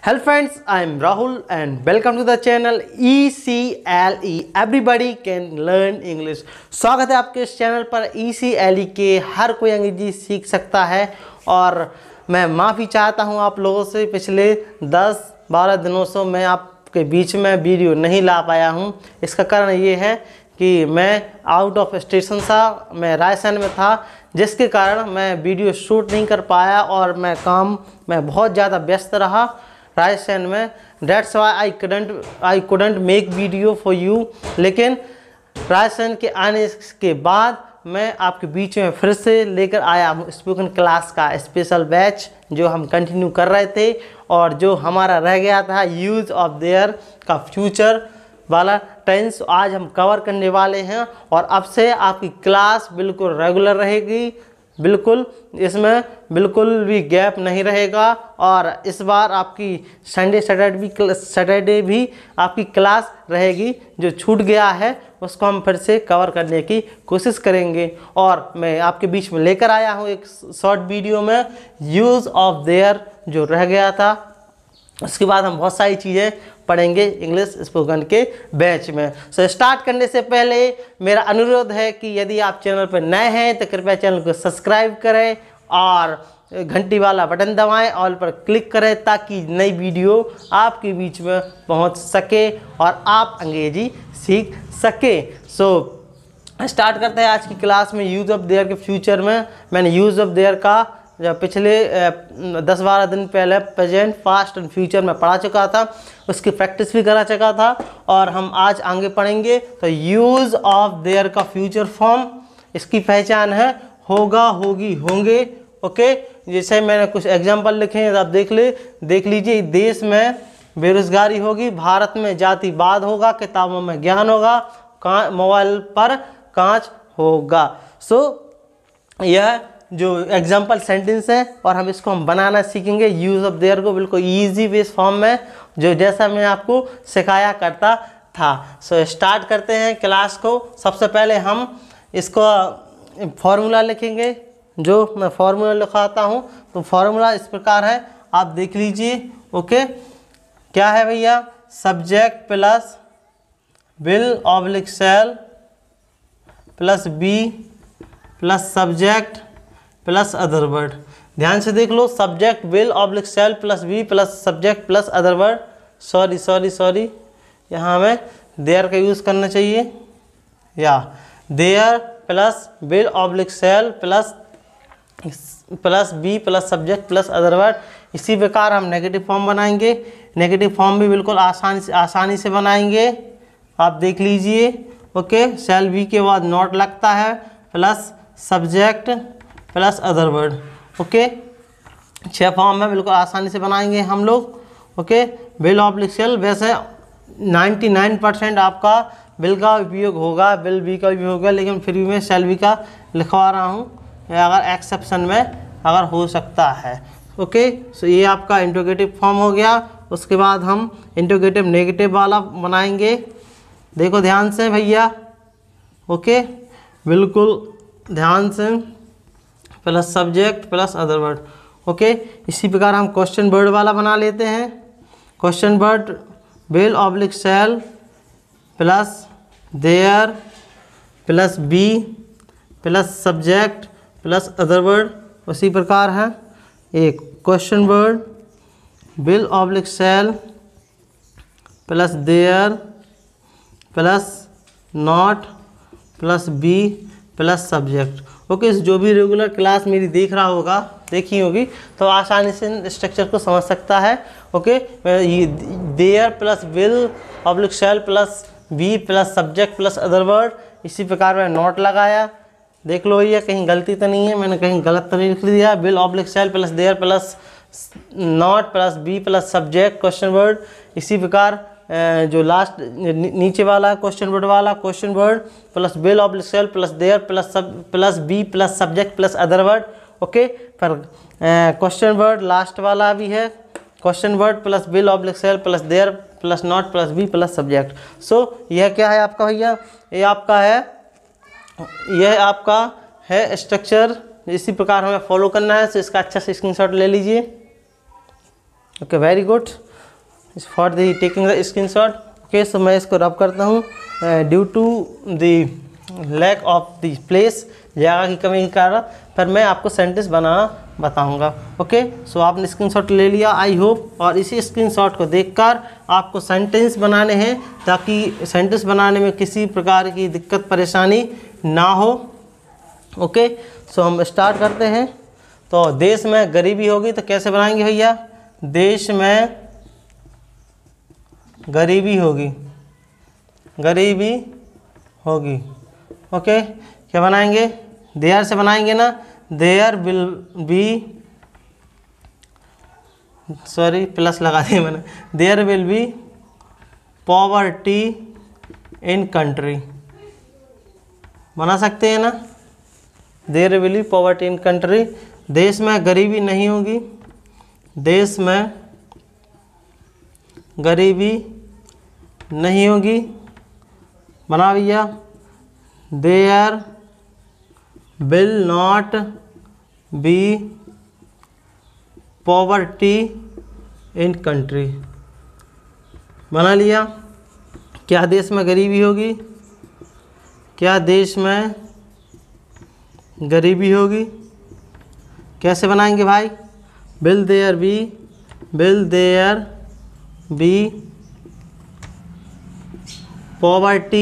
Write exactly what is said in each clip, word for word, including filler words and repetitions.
Hello friends, I am Rahul and welcome to the channel E C L E. Everybody can learn English. स्वागत है आपके इस channel पर। E C L E के हर कोई अंग्रेजी सीख सकता है और मैं माफ़ी चाहता हूं आप लोगों से। पिछले दस बारह दिनों से मैं आपके बीच में वीडियो नहीं ला पाया हूं। इसका कारण ये है कि मैं आउट ऑफ स्टेशन था, मैं रायसेन में था, जिसके कारण मैं वीडियो शूट नहीं कर पाया और मैं काम में बहुत ज़्यादा व्यस्त रहा रायसेन में। That's why I couldn't I couldn't make video for you. लेकिन रायसेन के आने के बाद मैं आपके बीच में फिर से लेकर आया हूँ स्पोकन क्लास का स्पेशल बैच, जो हम कंटिन्यू कर रहे थे और जो हमारा रह गया था यूज़ ऑफ देयर का फ्यूचर वाला टेंस आज हम कवर करने वाले हैं। और अब से आपकी क्लास बिल्कुल रेगुलर रहेगी, बिल्कुल इसमें बिल्कुल भी गैप नहीं रहेगा। और इस बार आपकी संडे सैटरडे भी सैटरडे भी आपकी क्लास रहेगी। जो छूट गया है उसको हम फिर से कवर करने की कोशिश करेंगे। और मैं आपके बीच में लेकर आया हूँ एक शॉर्ट वीडियो में यूज़ ऑफ देयर जो रह गया था। उसके बाद हम बहुत सारी चीज़ें पढ़ेंगे इंग्लिश स्पोकन के बैच में। सो so, स्टार्ट करने से पहले मेरा अनुरोध है कि यदि आप चैनल पर नए हैं तो कृपया चैनल को सब्सक्राइब करें और घंटी वाला बटन दबाएं, ऑल पर क्लिक करें, ताकि नई वीडियो आपके बीच में पहुंच सके और आप अंग्रेजी सीख सके। सो so, स्टार्ट करते हैं आज की क्लास में यूज़ ऑफ देयर के फ्यूचर में। मैंने यूज़ ऑफ देयर का जब पिछले दस बारह दिन पहले प्रेजेंट, पास्ट एंड फ्यूचर में पढ़ा चुका था, उसकी प्रैक्टिस भी करा चुका था और हम आज आगे पढ़ेंगे। तो यूज़ ऑफ देयर का फ्यूचर फॉर्म, इसकी पहचान है होगा, होगी, होंगे। ओके, जैसे मैंने कुछ एग्जांपल लिखे हैं, आप देख ले देख लीजिए। देश में बेरोजगारी होगी, भारत में जातिवाद होगा, किताबों में ज्ञान होगा, मोबाइल पर कांच होगा। सो so, यह जो एग्जाम्पल सेंटेंस है और हम इसको हम बनाना सीखेंगे यूज़ ऑफ देयर को बिल्कुल इजी बेस फॉर्म में, जो जैसा मैं आपको सिखाया करता था। सो so, स्टार्ट करते हैं क्लास को। सबसे पहले हम इसको फॉर्मूला लिखेंगे, जो मैं फॉर्मूला लिखाता हूँ। तो फॉर्मूला इस प्रकार है, आप देख लीजिए। ओके, क्या है भैया? Subject plus will oblique shall plus be plus subject plus other word. ध्यान से देख लो, subject will oblique shall plus be plus subject plus other word. Sorry sorry sorry यहाँ हमें देयर का यूज़ करना चाहिए, या there plus will oblique shall plus plus be plus subject plus other word. इसी प्रकार हम नेगेटिव फॉर्म बनाएंगे। नेगेटिव फॉर्म भी बिल्कुल आसानी से आसानी से बनाएंगे, आप देख लीजिए। ओके, शैल बी के बाद नॉट लगता है, plus subject plus other word. Okay, छह फॉर्म में बिल्कुल आसानी से बनाएंगे हम लोग। ओके, विल ऑब्लिक शैल, वैसे निन्यानवे परसेंट आपका विल का उपयोग होगा, विल बी का उपयोग होगा, लेकिन फिर भी मैं शैल बी का लिखवा रहा हूँ, अगर एक्सेप्शन में अगर हो सकता है। ओके, सो ये आपका इंट्रोगेटिव फॉर्म हो गया। उसके बाद हम इंट्रोगेटिव नेगेटिव वाला बनाएंगे। देखो ध्यान से भैया। ओके, बिल्कुल ध्यान से, plus subject plus other word. Okay, इसी प्रकार हम क्वेश्चन वर्ड वाला बना लेते हैं। Question word will oblique shall plus there plus be plus subject plus other word. उसी प्रकार है एक question word will oblique shall plus there plus not plus be plus subject. Okay, जो भी रेगुलर क्लास मेरी देख रहा होगा, देखी होगी, तो आसानी से स्ट्रक्चर को समझ सकता है। Okay, there plus will oblique shall plus be plus subject plus other word. इसी प्रकार मैंने नोट लगाया। देख लो भैया, कहीं गलती तो नहीं है, मैंने कहीं गलत तो नहीं लिख दिया। Will oblique shall plus there plus not plus be plus subject question word. इसी प्रकार जो लास्ट नीचे वाला क्वेश्चन वर्ड वाला question word plus will oblique shall plus there plus sub plus be plus subject plus other word. Okay, पर question word last वाला भी है, question word plus will oblique shall plus there plus not plus be plus subject. So यह क्या है आपका भैया? ये आपका है, यह आपका है स्ट्रक्चर। इसी प्रकार हमें फॉलो करना है। सो इसका अच्छा से स्क्रीनशॉट ले लीजिए। Okay, very good. For the taking the screenshot. Okay, so मैं इसको रब करता हूँ। Due to the lack of the place, जगह की कमी के कारण, पर मैं आपको सेंटेंस बनाना बताऊंगा। ओके, सो आपने स्क्रीनशॉट ले लिया आई होप, और इसी स्क्रीनशॉट को देखकर आपको सेंटेंस बनाने हैं ताकि सेंटेंस बनाने में किसी प्रकार की दिक्कत परेशानी ना हो। ओके, सो हम स्टार्ट करते हैं। तो देश में गरीबी होगी तो कैसे बनाएंगे भैया? देश में गरीबी होगी, गरीबी होगी। ओके, क्या बनाएंगे? देयर से बनाएंगे ना, there will be, sorry plus लगा दिया मैंने, there will be poverty in country, बना सकते हैं ना, there will be poverty in country. देश में गरीबी नहीं होगी, देश में गरीबी नहीं होगी, बना भैया। There will not be poverty in country, बना लिया। क्या देश में गरीबी होगी? क्या देश में गरीबी होगी? कैसे बनाएंगे भाई? Will there be, will there be poverty,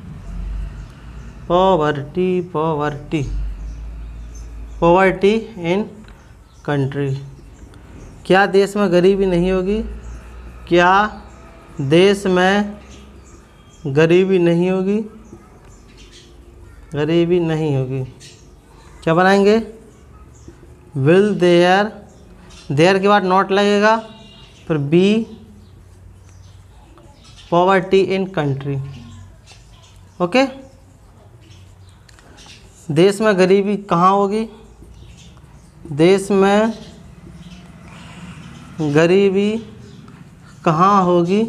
poverty poverty poverty in country. क्या देश में गरीबी नहीं होगी? क्या देश में गरीबी नहीं होगी? गरीबी नहीं होगी। क्या बनाएंगे? विल देयर, देयर के बाद नॉट लगेगा, फिर be poverty in country. Okay, देश में गरीबी कहाँ होगी? देश में गरीबी कहाँ होगी?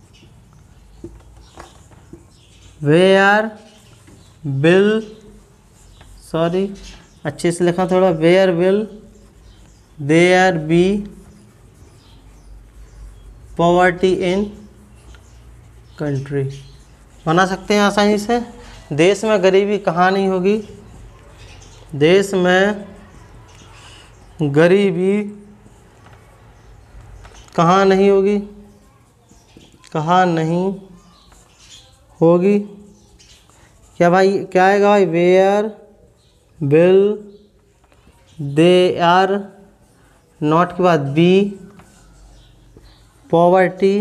वेयर विल, सॉरी अच्छे से लिखा थोड़ा, where will there be poverty in country, बना सकते हैं आसानी से। देश में गरीबी कहाँ नहीं होगी? देश में गरीबी कहाँ नहीं होगी? कहाँ नहीं होगी। क्या भाई, क्या आएगा भाई? Where will they are, not के बाद बी पॉवर्टी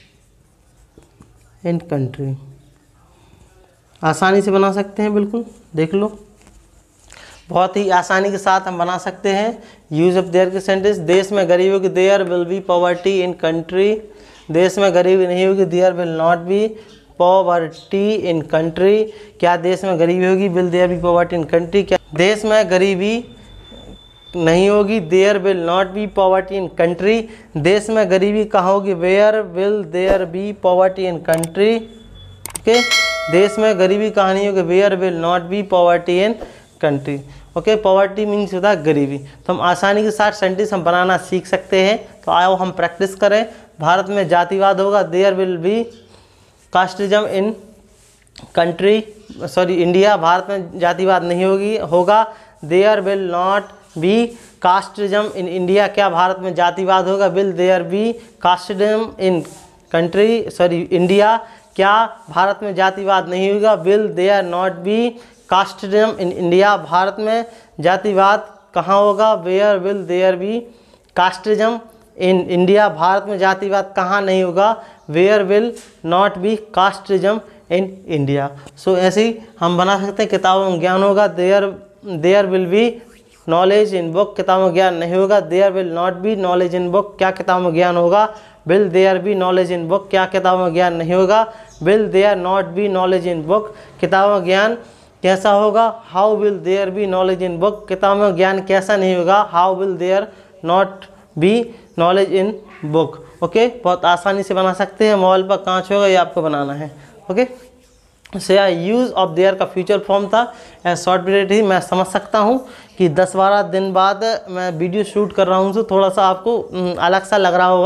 इन कंट्री। आसानी से बना सकते हैं, बिल्कुल देख लो, बहुत ही आसानी के साथ हम बना सकते हैं। यूज ऑफ देयर के सेंटेंस। देश में गरीबी होगी, there will be poverty in country. देश में गरीबी नहीं होगी, there will not be poverty in country. क्या देश में गरीबी होगी? Will there be poverty in country. क्या देश में गरीबी नहीं होगी? There will not be poverty in country. देश में गरीबी कहाँ होगी? Where will there be poverty in country. Okay, देश में गरीबी कहाँ नहीं होगी? Where will not be poverty in country. Okay, poverty means होता है गरीबी। तो हम आसानी के साथ सेंटेंस हम बनाना सीख सकते हैं। तो आओ हम प्रैक्टिस करें। भारत में जातिवाद होगा, there will be casteism in country, sorry India. Bharat में जातिवाद नहीं होगी होगा, there will not be casteism in India. क्या भारत में जातिवाद होगा? Will there be casteism in country, sorry India. क्या भारत में जातिवाद नहीं होगा? Will there not be casteism in India. Bharat में जातिवाद कहाँ होगा? Where will there be casteism in India. Bharat में जातिवाद कहाँ नहीं होगा? Where will not be casteism in India. So ऐसे ही हम बना सकते हैं। किताबों में ज्ञान होगा, there there will be knowledge in book. किताबों में ज्ञान नहीं होगा, there will not be knowledge in book. क्या किताबों में ज्ञान होगा? Will there be knowledge in book. क्या किताबों में ज्ञान नहीं होगा? Will there not be knowledge in book. किताबों में ज्ञान कैसा होगा? How will there be knowledge in book. किताबों में ज्ञान कैसा नहीं होगा? How will there not be knowledge in book. Okay, बहुत आसानी से बना सकते हैं। मोबाइल पर कांच होगा, ये आपको बनाना है। ओके, से यूज़ ऑफ देयर का फ्यूचर फॉर्म था शॉर्ट पीरियड ही। मैं समझ सकता हूँ कि दस बारह दिन बाद मैं वीडियो शूट कर रहा हूँ, तो थोड़ा सा आपको अलग सा लग रहा होगा,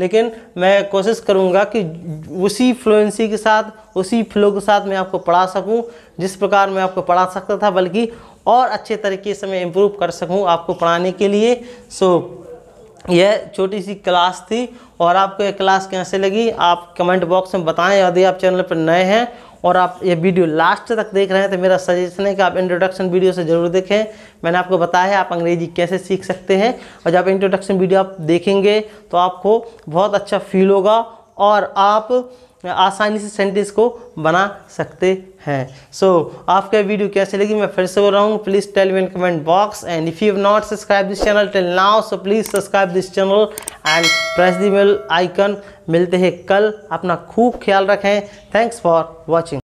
लेकिन मैं कोशिश करूँगा कि उसी फ्लुएंसी के साथ, उसी फ्लो के साथ मैं आपको पढ़ा सकूँ जिस प्रकार मैं आपको पढ़ा सकता था, बल्कि और अच्छे तरीके से मैं इम्प्रूव कर सकूँ आपको पढ़ाने के लिए। सो यह छोटी सी क्लास थी और आपको ये क्लास कैसे लगी आप कमेंट बॉक्स में बताएं। यदि आप चैनल पर नए हैं और आप ये वीडियो लास्ट तक देख रहे हैं तो मेरा सजेशन है कि आप इंट्रोडक्शन वीडियो से ज़रूर देखें। मैंने आपको बताया है आप अंग्रेजी कैसे सीख सकते हैं, और जब इंट्रोडक्शन वीडियो आप देखेंगे तो आपको बहुत अच्छा फील होगा और आप आसानी से सेंटेंस को बना सकते हैं। सो so, आपका वीडियो कैसे लगी मैं फिर से बोल रहा हूँ, please tell me in comment box, and if you have not subscribe this channel till now so please subscribe this channel and press the bell icon. मिलते हैं कल, अपना खूब ख्याल रखें। Thanks for watching.